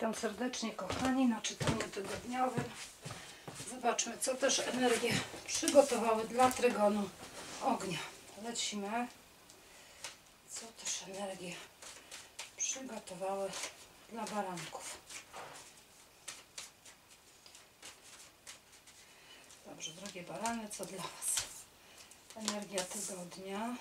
Witam serdecznie kochani na czytaniu tygodniowym. Zobaczmy, co też energie przygotowały dla Trygonu ognia. Lecimy. Co też energie przygotowały dla baranków. Dobrze, drogie barany, co dla Was? Energia tygodnia.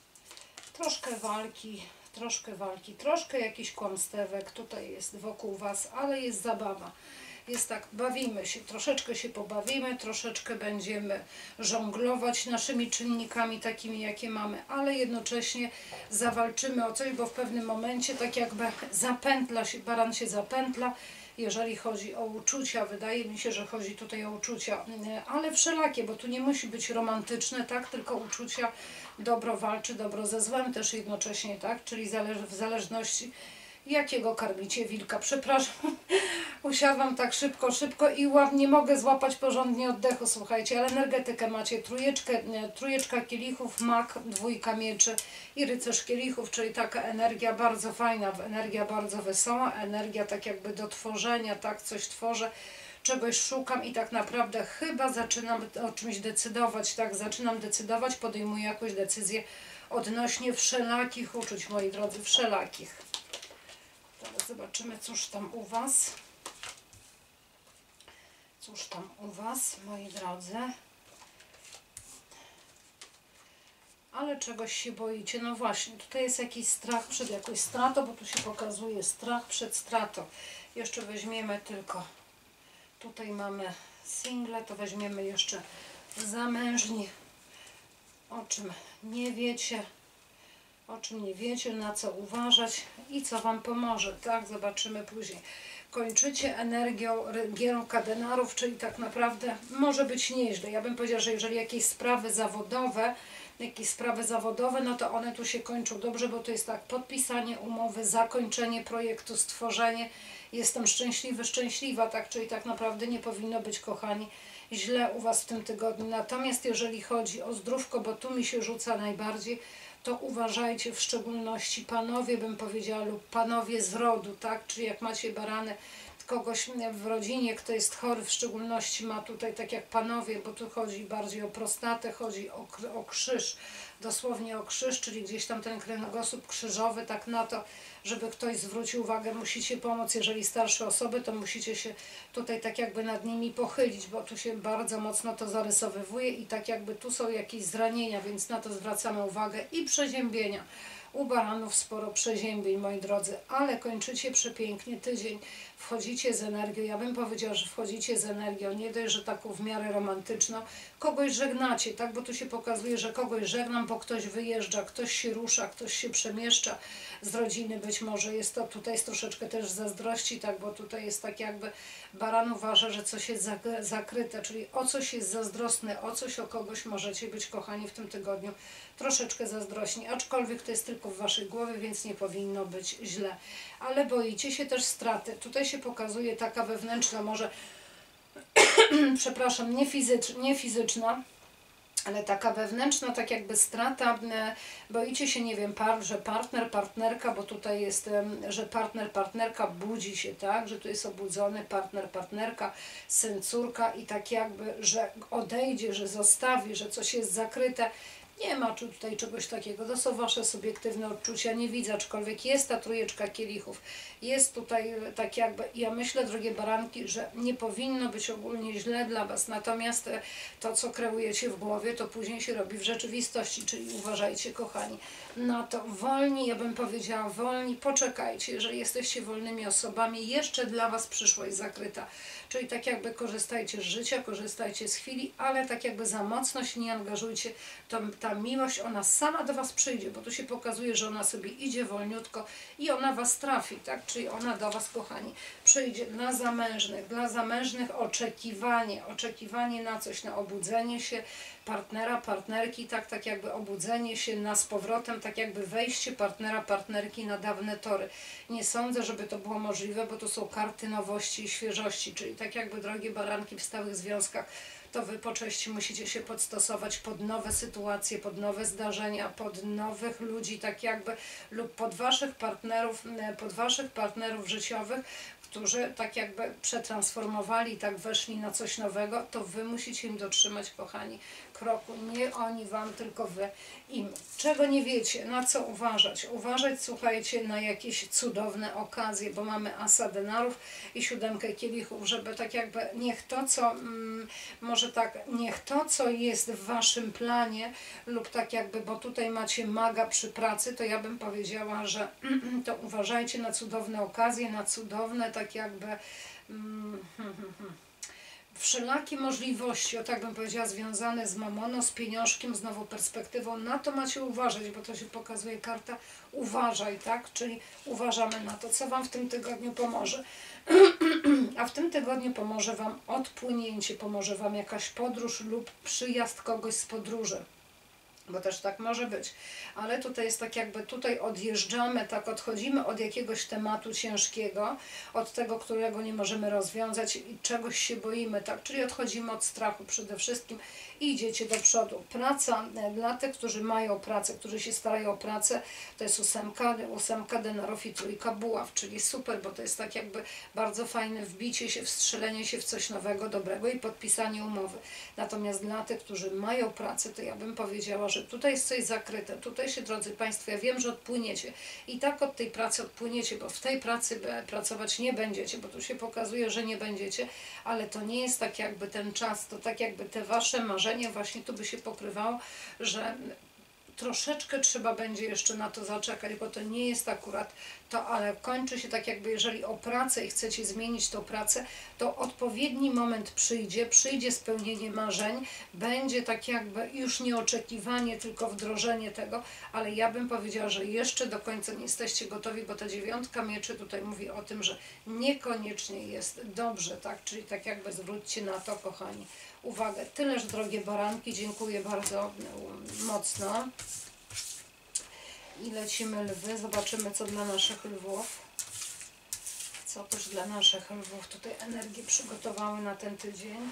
Troszkę walki, troszkę jakichś kłamstewek tutaj jest wokół Was, ale jest zabawa. Jest tak, bawimy się, troszeczkę się pobawimy, troszeczkę będziemy żonglować naszymi czynnikami takimi, jakie mamy, ale jednocześnie zawalczymy o coś, bo w pewnym momencie tak jakby zapętla się, baran się zapętla, jeżeli chodzi o uczucia. Wydaje mi się, że chodzi tutaj o uczucia, ale wszelakie, bo tu nie musi być romantyczne, tak, tylko uczucia, dobro walczy, dobro ze złem też jednocześnie, tak, czyli w zależności jakiego karmicie wilka. Przepraszam, usiadłam tak szybko i nie mogę złapać porządnie oddechu, słuchajcie, ale energetykę macie, trójeczka kielichów, mak, dwójka mieczy i rycerz kielichów, czyli taka energia bardzo fajna, energia bardzo wesoła, energia tak jakby do tworzenia, tak, coś tworzę, czegoś szukam i tak naprawdę chyba zaczynam o czymś decydować, tak, zaczynam decydować, podejmuję jakąś decyzję odnośnie wszelakich uczuć, moi drodzy, wszelakich. Teraz zobaczymy, cóż tam u Was. Cóż tam u Was, moi drodzy. Ale czegoś się boicie. No właśnie, tutaj jest jakiś strach przed jakąś stratą, bo tu się pokazuje strach przed stratą. Jeszcze weźmiemy tylko, tutaj mamy single, to weźmiemy jeszcze zamężni. O czym nie wiecie. O czym nie wiecie, na co uważać i co Wam pomoże, tak? Zobaczymy później. Kończycie energią gierłka denarów, czyli tak naprawdę może być nieźle. Ja bym powiedziała, że jeżeli jakieś sprawy zawodowe, no to one tu się kończą dobrze, bo to jest tak, podpisanie umowy, zakończenie projektu, stworzenie. Jestem szczęśliwy, szczęśliwa, tak? Czyli tak naprawdę nie powinno być, kochani, źle u Was w tym tygodniu. Natomiast jeżeli chodzi o zdrówko, bo tu mi się rzuca najbardziej, to uważajcie, w szczególności panowie, bym powiedziała, lub panowie z rodu, tak? Czyli jak macie barany, kogoś w rodzinie, kto jest chory, w szczególności ma tutaj, tak jak panowie, bo tu chodzi bardziej o prostatę, chodzi o krzyż, dosłownie o krzyż, czyli gdzieś tam ten kręgosłup krzyżowy, tak na to, żeby ktoś zwrócił uwagę, musicie pomóc, jeżeli starsze osoby, to musicie się tutaj tak jakby nad nimi pochylić, bo tu się bardzo mocno to zarysowywuje i tak jakby tu są jakieś zranienia, więc na to zwracamy uwagę i przeziębienia. U baranów sporo przeziębień, moi drodzy, ale kończycie przepięknie tydzień, wchodzicie z energią, ja bym powiedziała, że wchodzicie z energią, nie dość, że taką w miarę romantyczną, kogoś żegnacie, tak, bo tu się pokazuje, że kogoś żegnam, bo ktoś wyjeżdża, ktoś się rusza, ktoś się przemieszcza z rodziny, być może jest to, tutaj jest troszeczkę też zazdrości, tak, bo tutaj jest tak jakby baran uważa, że coś jest zakryte, czyli o coś jest zazdrosny, o coś, o kogoś możecie być, kochani, w tym tygodniu troszeczkę zazdrośni, aczkolwiek to jest tylko w Waszej głowie, więc nie powinno być źle. Ale boicie się też straty. Tutaj się pokazuje taka wewnętrzna, może przepraszam, nie fizyczna, ale taka wewnętrzna, tak jakby strata. Boicie się, nie wiem, że partner, partnerka, bo tutaj jest, że partner, partnerka budzi się, tak, że tu jest obudzony partner, partnerka, syn, córka i tak jakby, że odejdzie, że zostawi, że coś jest zakryte. Nie ma tutaj czegoś takiego, to są Wasze subiektywne odczucia, nie widzę, aczkolwiek jest ta trójeczka kielichów, jest tutaj tak jakby, ja myślę, drogie baranki, że nie powinno być ogólnie źle dla Was, natomiast to, co kreujecie w głowie, to później się robi w rzeczywistości, czyli uważajcie, kochani, na to wolni, ja bym powiedziała wolni, poczekajcie, jeżeli jesteście wolnymi osobami, jeszcze dla Was przyszłość zakryta, czyli tak jakby korzystajcie z życia, korzystajcie z chwili, ale tak jakby za mocno się nie angażujcie, to ta miłość, ona sama do Was przyjdzie, bo tu się pokazuje, że ona sobie idzie wolniutko i ona Was trafi, tak? Czyli ona do Was, kochani, przyjdzie. Dla zamężnych oczekiwanie na coś, na obudzenie się, partnera, partnerki, tak jakby obudzenie się z powrotem, tak jakby wejście partnera, partnerki na dawne tory. Nie sądzę, żeby to było możliwe, bo to są karty nowości i świeżości, czyli tak jakby, drogie baranki, w stałych związkach to wy po części musicie się podstosować pod nowe sytuacje, pod nowe zdarzenia, pod nowych ludzi, tak jakby, lub pod waszych partnerów życiowych, którzy tak jakby przetransformowali, tak weszli na coś nowego, to wy musicie im dotrzymać, kochani, kroku. Nie oni wam, tylko wy im. Czego nie wiecie, na co uważać? Uważać, słuchajcie, na jakieś cudowne okazje, bo mamy asa denarów i 7 kielichów, żeby tak jakby niech to, co niech to, co jest w waszym planie, lub tak jakby, bo tutaj macie maga przy pracy, to ja bym powiedziała, że to uważajcie na cudowne okazje, na cudowne tak jakby wszelakie możliwości, o tak bym powiedziała, związane z mamoną, z pieniążkiem, z nową perspektywą. Na to macie uważać, bo to się pokazuje karta uważaj, tak? Czyli uważamy na to, co wam w tym tygodniu pomoże. A w tym tygodniu pomoże wam odpłynięcie, pomoże wam jakaś podróż lub przyjazd kogoś z podróży. Bo też tak może być. Ale tutaj jest tak jakby, tutaj odjeżdżamy, tak odchodzimy od jakiegoś tematu ciężkiego, od tego, którego nie możemy rozwiązać i czegoś się boimy, tak? Czyli odchodzimy od strachu przede wszystkim i idziecie do przodu. Praca dla tych, którzy mają pracę, którzy się starają o pracę, to jest 8 denarów i 3 buław, czyli super, bo to jest tak jakby bardzo fajne wbicie się, wstrzelenie się w coś nowego, dobrego i podpisanie umowy. Natomiast dla tych, którzy mają pracę, to ja bym powiedziała, że tutaj jest coś zakryte. Tutaj się, drodzy Państwo, ja wiem, że odpłyniecie. I tak od tej pracy odpłyniecie, bo w tej pracy pracować nie będziecie, bo tu się pokazuje, że nie będziecie, ale to nie jest tak jakby ten czas, to tak jakby te wasze marzenia właśnie tu by się pokrywało, że troszeczkę trzeba będzie jeszcze na to zaczekać, bo to nie jest akurat to, ale kończy się tak jakby, jeżeli o pracę i chcecie zmienić tą pracę, to odpowiedni moment przyjdzie spełnienie marzeń, będzie tak jakby już nie oczekiwanie, tylko wdrożenie tego, ale ja bym powiedziała, że jeszcze do końca nie jesteście gotowi, bo ta 9 mieczy tutaj mówi o tym, że niekoniecznie jest dobrze, tak? Czyli tak jakby zwróćcie na to, kochani, uwagę. Tyleż, drogie baranki, dziękuję bardzo mocno. I lecimy lwy, zobaczymy, co dla naszych lwów. Co też dla naszych lwów tutaj energii przygotowały na ten tydzień.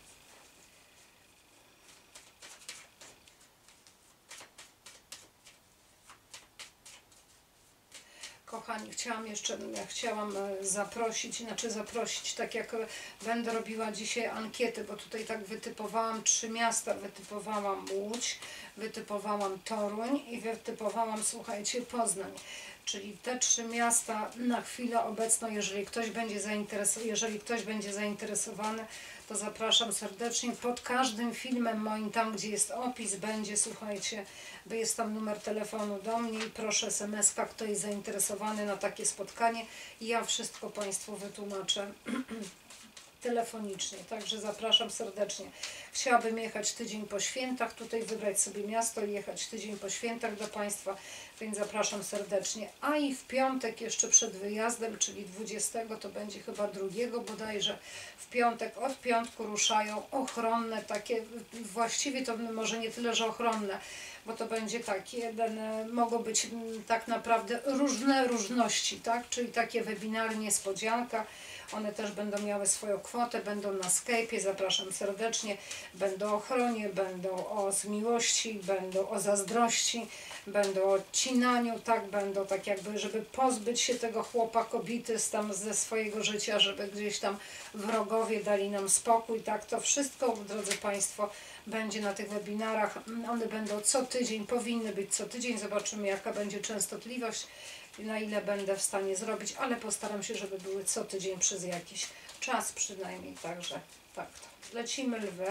Kochani, chciałam zaprosić, tak jak będę robiła dzisiaj ankiety, bo tutaj tak wytypowałam 3 miasta, wytypowałam Łódź, wytypowałam Toruń i wytypowałam, słuchajcie, Poznań. Czyli te 3 miasta na chwilę obecną, jeżeli ktoś będzie zainteresowany, to zapraszam serdecznie. Pod każdym filmem moim, tam gdzie jest opis, będzie, słuchajcie, jest tam numer telefonu do mnie i proszę SMS-ka, kto jest zainteresowany na takie spotkanie. I ja wszystko Państwu wytłumaczę telefonicznie, także zapraszam serdecznie. Chciałabym jechać tydzień po świętach, tutaj wybrać sobie miasto i jechać tydzień po świętach do Państwa, więc zapraszam serdecznie. A i w piątek jeszcze przed wyjazdem, czyli 20, to będzie chyba 2 bodajże, w piątek, od piątku ruszają ochronne takie, właściwie to może nie tyle, że ochronne, bo to będzie tak, mogą być tak naprawdę różne różności, tak? Czyli takie webinary, niespodzianka. One też będą miały swoją kwotę, będą na Skype'ie, zapraszam serdecznie, będą o ochronie, będą o miłości, będą o zazdrości, będą o odcinaniu, tak, będą tak jakby, żeby pozbyć się tego chłopa, kobiety ze swojego życia, żeby gdzieś tam wrogowie dali nam spokój, tak, to wszystko, drodzy Państwo, będzie na tych webinarach, one będą co tydzień, powinny być co tydzień, zobaczymy jaka będzie częstotliwość, na ile będę w stanie zrobić, ale postaram się, żeby były co tydzień przez jakiś czas przynajmniej, także tak. Lecimy lwy.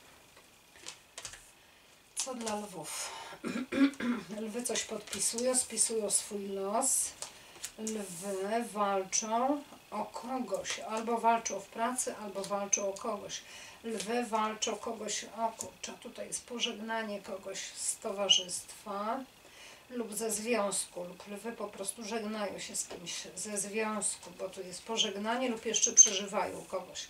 Co dla lwów? Lwy coś podpisują, spisują swój los. Lwy walczą o kogoś, albo walczą w pracy, albo walczą o kogoś. Lwy walczą kogoś, o kurczę, tutaj jest pożegnanie kogoś z towarzystwa lub ze związku, lub lwy po prostu żegnają się z kimś ze związku, bo tu jest pożegnanie lub jeszcze przeżywają kogoś.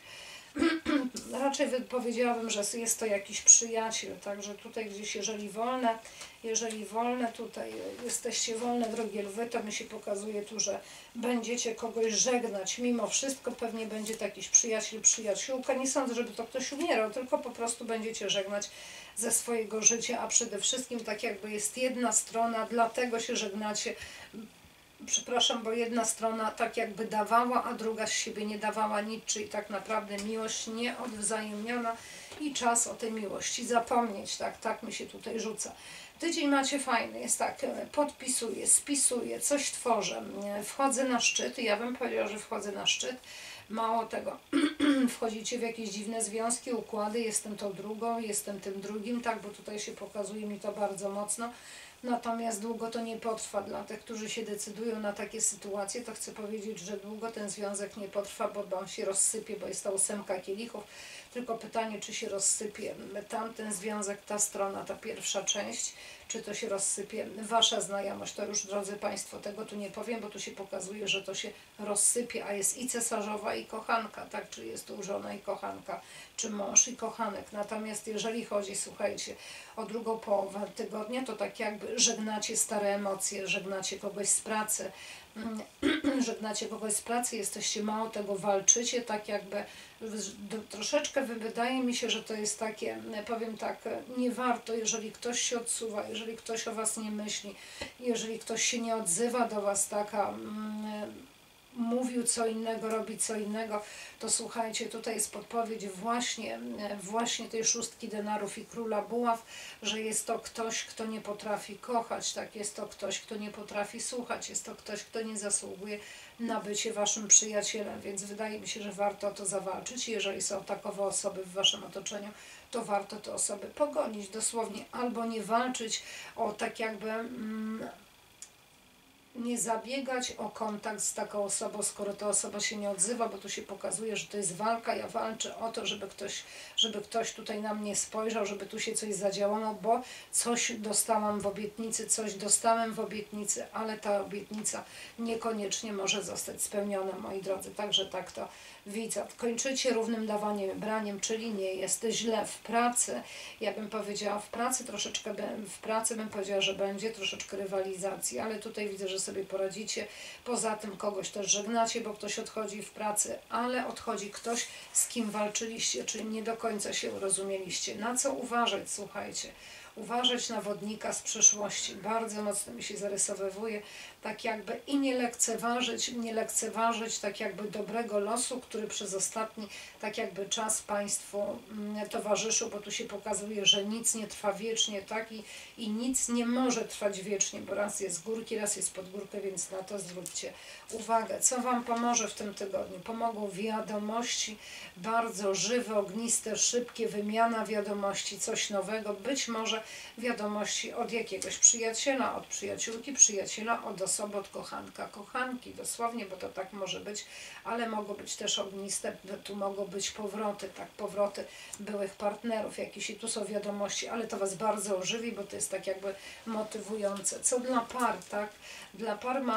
Raczej powiedziałabym, że jest to jakiś przyjaciel, także tutaj gdzieś, jeżeli wolne tutaj jesteście wolne, drogie lwy, to mi się pokazuje tu, że będziecie kogoś żegnać. Mimo wszystko pewnie będzie to jakiś przyjaciel, przyjaciółka. Nie sądzę, żeby to ktoś umierał, tylko po prostu będziecie żegnać ze swojego życia, a przede wszystkim tak jakby jest jedna strona, dlatego się żegnacie. Przepraszam, bo jedna strona tak jakby dawała, a druga z siebie nie dawała nic, czyli tak naprawdę miłość nieodwzajemniona i czas o tej miłości zapomnieć, tak mi się tutaj rzuca. Tydzień macie fajny, jest tak, podpisuję, spisuję, coś tworzę, wchodzę na szczyt i ja bym powiedziała, że wchodzę na szczyt. Mało tego, wchodzicie w jakieś dziwne związki, układy, jestem tą drugą, jestem tym drugim, tak, bo tutaj się pokazuje mi to bardzo mocno. Natomiast długo to nie potrwa. Dla tych, którzy się decydują na takie sytuacje, to chcę powiedzieć, że długo ten związek nie potrwa, bo on się rozsypie, bo jest ta 8 kielichów. Tylko pytanie, czy się rozsypie tamten związek, ta strona, ta pierwsza część, czy to się rozsypie wasza znajomość. To już, drodzy Państwo, tego tu nie powiem, bo tu się pokazuje, że to się rozsypie, a jest i cesarzowa, i kochanka, tak? Czy jest tu żona i kochanka, czy mąż i kochanek. Natomiast jeżeli chodzi, słuchajcie, o drugą połowę tygodnia, to tak jakby żegnacie stare emocje, żegnacie kogoś z pracy, żegnacie kogoś z pracy, jesteście mało tego, walczycie, tak jakby troszeczkę wydaje mi się, że to jest takie, powiem tak, nie warto, jeżeli ktoś się odsuwa, jeżeli ktoś o was nie myśli, jeżeli ktoś się nie odzywa do was, taka mówił co innego, robi co innego, to słuchajcie, tutaj jest podpowiedź właśnie tej 6 denarów i króla buław, że jest to ktoś, kto nie potrafi kochać, tak, jest to ktoś, kto nie potrafi słuchać, jest to ktoś, kto nie zasługuje na bycie waszym przyjacielem, więc wydaje mi się, że warto o to zawalczyć. Jeżeli są takowe osoby w waszym otoczeniu, to warto te osoby pogonić dosłownie, albo nie walczyć o tak jakby nie zabiegać o kontakt z taką osobą, skoro ta osoba się nie odzywa, bo tu się pokazuje, że to jest walka. Ja walczę o to, żeby ktoś tutaj na mnie spojrzał, żeby tu się coś zadziałało, bo coś dostałam w obietnicy, coś dostałem w obietnicy, ale ta obietnica niekoniecznie może zostać spełniona, moi drodzy. Także tak to widzę. Kończycie równym dawaniem i braniem, czyli nie jest źle w pracy. Ja bym powiedziała w pracy troszeczkę, w pracy bym powiedziała, że będzie troszeczkę rywalizacji, ale tutaj widzę, że sobie poradzicie. Poza tym kogoś też żegnacie, bo ktoś odchodzi w pracy, ale odchodzi ktoś, z kim walczyliście, czyli nie do końca się rozumieliście. Na co uważać, słuchajcie? Uważać na wodnika z przeszłości. Bardzo mocno mi się zarysowywuje, tak jakby i nie lekceważyć tak jakby dobrego losu, który przez ostatni tak jakby czas Państwu towarzyszył, bo tu się pokazuje, że nic nie trwa wiecznie, tak? I nic nie może trwać wiecznie, bo raz jest z górki, raz jest pod górkę, więc na to zwróćcie uwagę. Co Wam pomoże w tym tygodniu? Pomogą wiadomości, bardzo żywe, ogniste, szybkie, wymiana wiadomości, coś nowego, być może wiadomości od jakiegoś przyjaciela, od przyjaciółki, przyjaciela, od osoby, od kochanka, kochanki, dosłownie, bo to tak może być, ale mogą być też ogniste, tu mogą być powroty, tak, powroty byłych partnerów, jakieś i tu są wiadomości, ale to Was bardzo ożywi, bo to jest tak jakby motywujące. Co dla par, tak? Dla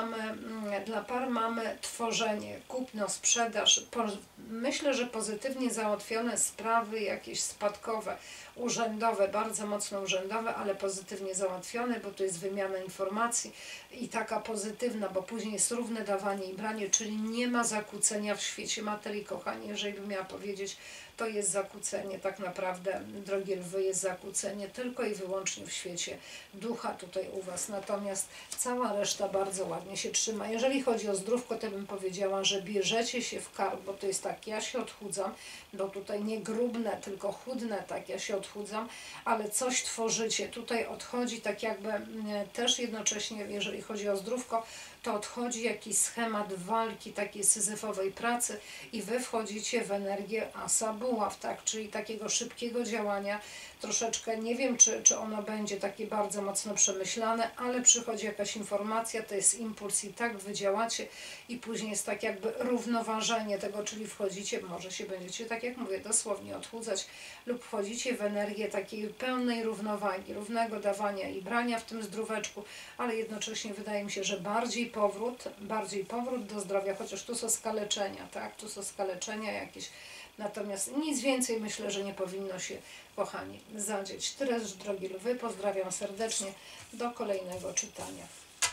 par mamy tworzenie, kupno, sprzedaż, myślę, że pozytywnie załatwione sprawy jakieś spadkowe, urzędowe, bardzo mocno urzędowe, ale pozytywnie załatwione, bo to jest wymiana informacji i taka pozytywna, bo później jest równe dawanie i branie, czyli nie ma zakłócenia w świecie materii, kochani. Jeżeli bym miała powiedzieć, to jest zakłócenie, tak naprawdę, drogie lwy, jest zakłócenie tylko i wyłącznie w świecie ducha tutaj u Was. Natomiast cała reszta bardzo ładnie się trzyma. Jeżeli chodzi o zdrówko, to bym powiedziała, że bierzecie się w kark, bo to jest tak, ja się odchudzam, bo tutaj nie grubnę, tylko chudnę, tak, ja się odchudzam, ale coś tworzycie. Tutaj odchodzi tak jakby też jednocześnie, jeżeli chodzi o zdrówko, to odchodzi jakiś schemat walki, takiej syzyfowej pracy i Wy wchodzicie w energię asa buław, tak, czyli takiego szybkiego działania, troszeczkę, nie wiem, czy ono będzie takie bardzo mocno przemyślane, ale przychodzi jakaś informacja, to jest impuls i tak wy działacie i później jest tak jakby równoważenie tego, czyli wchodzicie, może się będziecie, tak jak mówię, dosłownie odchudzać lub wchodzicie w energię takiej pełnej równowagi, równego dawania i brania w tym zdróweczku, ale jednocześnie wydaje mi się, że bardziej powrót do zdrowia, chociaż tu są skaleczenia, tak, tu są skaleczenia jakieś, natomiast nic więcej myślę, że nie powinno się, kochani, zadzieć. Tyle, drogi lwy, pozdrawiam serdecznie, do kolejnego czytania.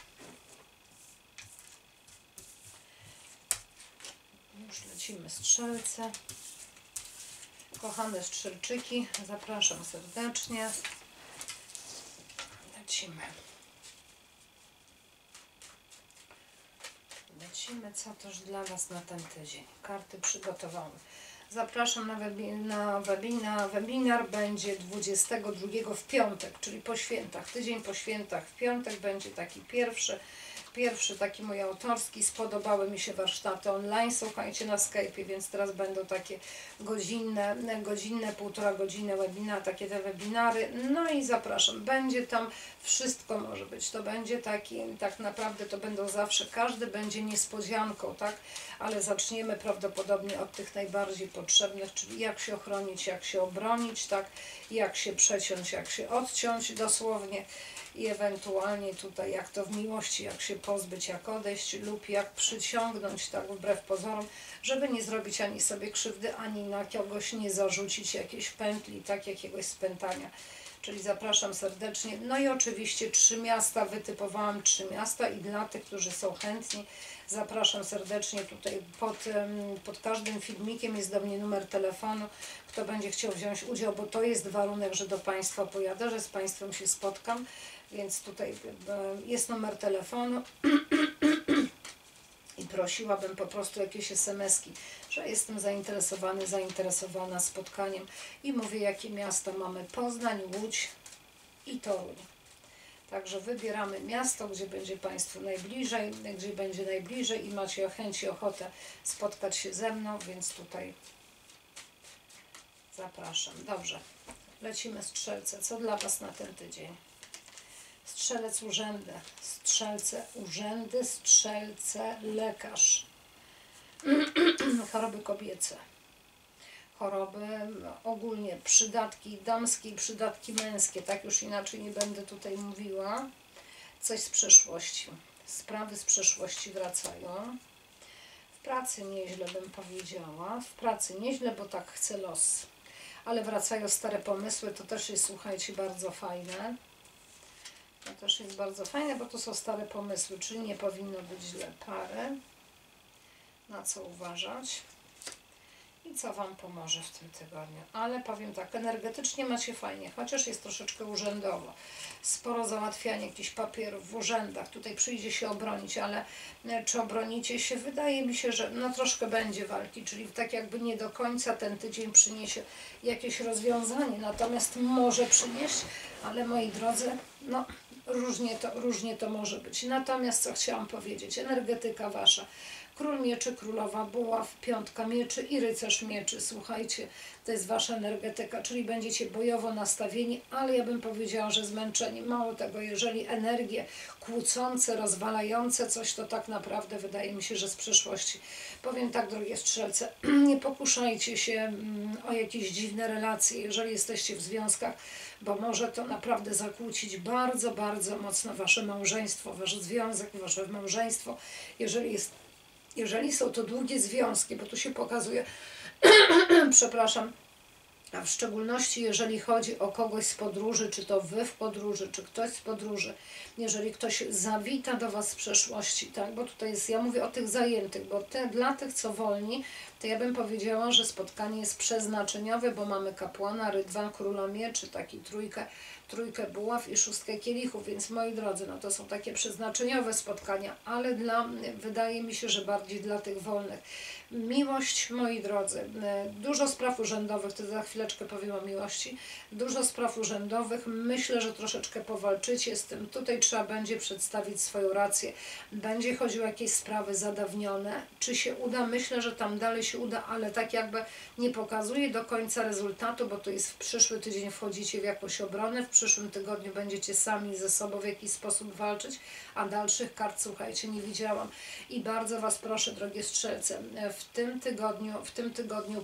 Już lecimy strzelce. Kochane strzelczyki, zapraszam serdecznie. Lecimy. Co też dla Was na ten tydzień. Karty przygotowane. Zapraszam na webinar. Będzie 22 w piątek, czyli po świętach. Tydzień po świętach w piątek będzie taki pierwszy taki mój autorski. Spodobały mi się warsztaty online, słuchajcie, na Skype'ie, więc teraz będą takie godzinne, półtora godziny takie te webinary. No i zapraszam, będzie tam wszystko może być. To będzie taki, tak naprawdę to będą zawsze, każdy będzie niespodzianką, tak? Ale zaczniemy prawdopodobnie od tych najbardziej potrzebnych, czyli jak się ochronić, jak się obronić, tak? Jak się przeciąć, jak się odciąć dosłownie. I ewentualnie tutaj jak to w miłości, jak się pozbyć, jak odejść lub jak przyciągnąć, tak wbrew pozorom, żeby nie zrobić ani sobie krzywdy, ani na kogoś nie zarzucić jakiejś pętli, tak, jakiegoś spętania. Czyli zapraszam serdecznie. No i oczywiście 3 miasta, wytypowałam 3 miasta i dla tych, którzy są chętni, zapraszam serdecznie. Tutaj pod każdym filmikiem jest do mnie numer telefonu, kto będzie chciał wziąć udział, bo to jest warunek, że do Państwa pojadę, że z Państwem się spotkam, więc tutaj jest numer telefonu i prosiłabym po prostu jakieś SMS-ki, że jestem zainteresowana spotkaniem i mówię, jakie miasta mamy: Poznań, Łódź i Toruń. Także wybieramy miasto, gdzie będzie Państwu najbliżej, i macie chęć i ochotę spotkać się ze mną, więc tutaj zapraszam. Dobrze, lecimy strzelce. Co dla Was na ten tydzień? Strzelec urzędy, strzelce lekarz, choroby kobiece, choroby ogólnie, przydatki damskie i przydatki męskie, tak już inaczej nie będę tutaj mówiła, coś z przeszłości, sprawy z przeszłości wracają, w pracy nieźle bym powiedziała, bo tak chce los, ale wracają stare pomysły, to też jest, słuchajcie, bardzo fajne. To też jest bardzo fajne, bo to są stare pomysły, czyli nie powinno być źle. Pary, na co uważać i co Wam pomoże w tym tygodniu. Ale powiem tak, energetycznie macie fajnie, chociaż jest troszeczkę urzędowo. Sporo załatwiania jakichś papierów w urzędach. Tutaj przyjdzie się obronić, ale czy obronicie się? Wydaje mi się, że no troszkę będzie walki, czyli tak jakby nie do końca ten tydzień przyniesie jakieś rozwiązanie, natomiast może przynieść, ale moi drodzy, no różnie to może być. Natomiast co chciałam powiedzieć, energetyka Wasza. Król mieczy, królowa buław, piątka mieczy i rycerz mieczy. Słuchajcie, to jest Wasza energetyka, czyli będziecie bojowo nastawieni, ale ja bym powiedziała, że zmęczeni. Mało tego, jeżeli energie kłócące, rozwalające coś, to tak naprawdę wydaje mi się, że z przeszłości. Powiem tak, drogie strzelce, nie pokuszajcie się o jakieś dziwne relacje, jeżeli jesteście w związkach, bo może to naprawdę zakłócić bardzo, bardzo mocno Wasze małżeństwo, Wasz związek, Wasze małżeństwo, jeżeli są to długie związki, bo tu się pokazuje, przepraszam, a w szczególności jeżeli chodzi o kogoś z podróży, czy to Wy w podróży, czy ktoś z podróży, jeżeli ktoś zawita do Was z przeszłości, tak, bo tutaj jest, ja mówię o tych zajętych, bo dla tych, co wolni, to ja bym powiedziała, że spotkanie jest przeznaczeniowe, bo mamy kapłana, rydwan, króla mieczy, taki trójkę, trójkę buław i szóstkę kielichów, więc moi drodzy, no to są takie przeznaczeniowe spotkania, ale wydaje mi się, że bardziej dla tych wolnych. Miłość, moi drodzy, dużo spraw urzędowych, to za chwileczkę powiem o miłości, dużo spraw urzędowych, myślę, że troszeczkę powalczycie z tym, tutaj trzeba będzie przedstawić swoją rację, będzie chodziło o jakieś sprawy zadawnione, czy się uda, myślę, że tam dalej się uda, ale tak jakby nie pokazuje do końca rezultatu, bo to jest w przyszły tydzień wchodzicie w jakąś obronę, w przyszłym tygodniu będziecie sami ze sobą w jakiś sposób walczyć, a dalszych kart, słuchajcie, nie widziałam. I bardzo Was proszę, drogie strzelce, w tym tygodniu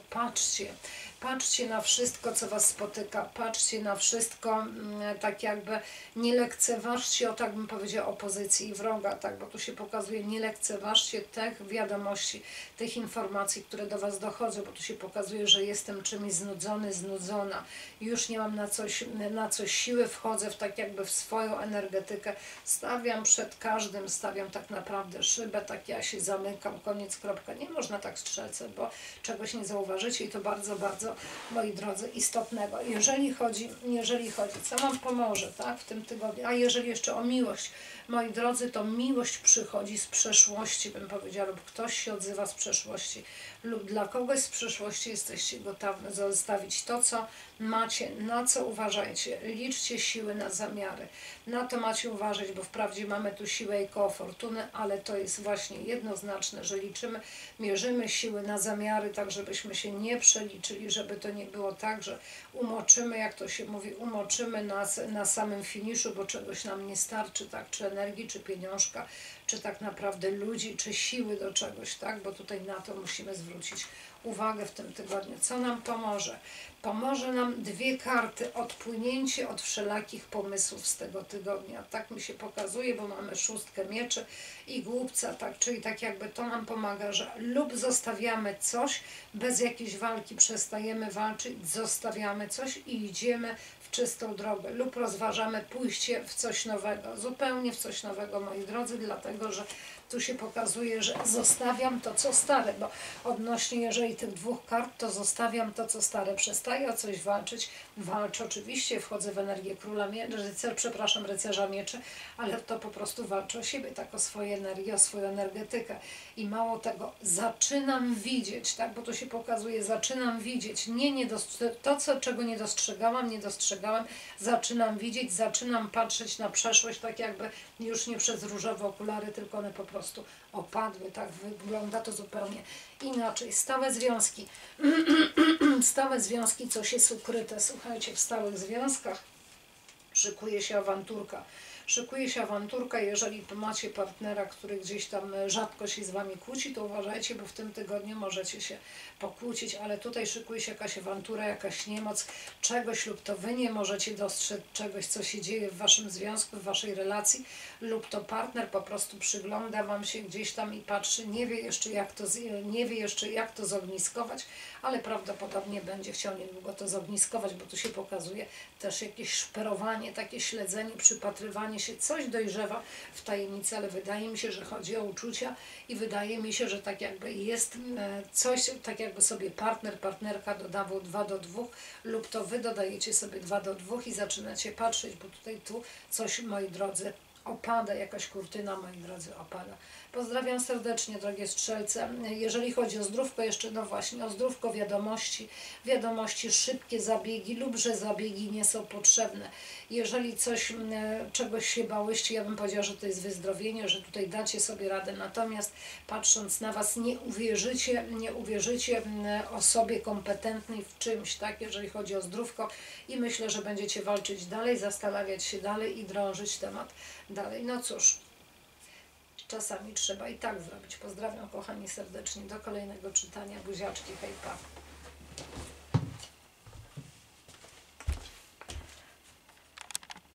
patrzcie na wszystko, co Was spotyka, patrzcie na wszystko, tak jakby nie lekceważcie, tak bym powiedziała, opozycji i wroga, tak, bo tu się pokazuje, nie lekceważcie tych wiadomości, tych informacji, które do Was dochodzą, bo tu się pokazuje, że jestem czymś znudzony, znudzona, już nie mam na coś siły, wchodzę tak jakby w swoją energetykę, stawiam przed każdym, stawiam tak naprawdę szybę, tak ja się zamykam, koniec, kropka. Nie można tak, strzelce, bo czegoś nie zauważycie i to bardzo, bardzo, moi drodzy, istotnego. Jeżeli chodzi, co Wam pomoże, tak, w tym tygodniu, a jeżeli jeszcze o miłość, moi drodzy, to miłość przychodzi z przeszłości, bym powiedziała, lub ktoś się odzywa z przeszłości, lub dla kogoś z przeszłości jesteście gotowi zostawić to, co macie, na co uważajcie, liczcie siły na zamiary, na to macie uważać, bo wprawdzie mamy tu siłę i koło fortuny, ale to jest właśnie jednoznaczne, że mierzymy siły na zamiary, tak żebyśmy się nie przeliczyli, żeby to nie było tak, że umoczymy, jak to się mówi, umoczymy nas na samym finiszu, bo czegoś nam nie starczy, tak, czy energii, czy pieniążka, czy tak naprawdę ludzi, czy siły do czegoś, tak, bo tutaj na to musimy zwrócić uwagę w tym tygodniu. Co nam pomoże? Pomoże nam dwie karty, odpłynięcie od wszelakich pomysłów z tego tygodnia. Tak mi się pokazuje, bo mamy szóstkę mieczy i głupca, tak, czyli tak jakby to nam pomaga, że lub zostawiamy coś, bez jakiejś walki przestajemy walczyć, zostawiamy coś i idziemy w czystą drogę, lub rozważamy pójście w coś nowego, zupełnie w coś nowego, moi drodzy, dlatego, że tu się pokazuje, że zostawiam to, co stare, bo odnośnie, jeżeli tych dwóch kart, to zostawiam to, co stare, przestaję o coś walczyć, walczę oczywiście, wchodzę w energię króla rycerza mieczy, ale to po prostu walczę o siebie, tak, o swoje energię, o swoją energetykę i mało tego, zaczynam widzieć, tak, bo to się pokazuje, zaczynam widzieć, czego nie dostrzegałam, zaczynam widzieć, zaczynam patrzeć na przeszłość, tak jakby już nie przez różowe okulary, tylko one po prostu opadły, tak, wygląda to zupełnie inaczej. Stałe związki, stałe związki, coś jest ukryte, słuchajcie, w stałych związkach szykuje się awanturka. Jeżeli macie partnera, który gdzieś tam rzadko się z Wami kłóci, to uważajcie, bo w tym tygodniu możecie się pokłócić, ale tutaj szykuje się jakaś awantura, jakaś niemoc czegoś, lub to Wy nie możecie dostrzec czegoś, co się dzieje w Waszym związku, w Waszej relacji, lub to partner po prostu przygląda Wam się gdzieś tam i patrzy, nie wie jeszcze jak to zogniskować, ale prawdopodobnie będzie chciał niedługo to zogniskować, bo tu się pokazuje też jakieś szperowanie, takie śledzenie, przypatrywanie się, coś dojrzewa w tajemnicy, ale wydaje mi się, że chodzi o uczucia i wydaje mi się, że tak jakby jest coś, tak jakby sobie partnerka dodawał 2 do 2, lub to Wy dodajecie sobie 2 do 2 i zaczynacie patrzeć, bo tutaj coś, moi drodzy, opada, jakaś kurtyna, moi drodzy, opada. Pozdrawiam serdecznie, drogie strzelce. Jeżeli chodzi o zdrówko, jeszcze no właśnie, o zdrówko, wiadomości, szybkie zabiegi lub że zabiegi nie są potrzebne. Jeżeli czegoś się bałyście, ja bym powiedziała, że to jest wyzdrowienie, że tutaj dacie sobie radę, natomiast patrząc na Was nie uwierzycie osobie kompetentnej w czymś, tak, jeżeli chodzi o zdrówko i myślę, że będziecie walczyć dalej, zastanawiać się dalej i drążyć temat dalej. No cóż, czasami trzeba i tak zrobić. Pozdrawiam, kochani, serdecznie. Do kolejnego czytania. Buziaczki, hej, pa.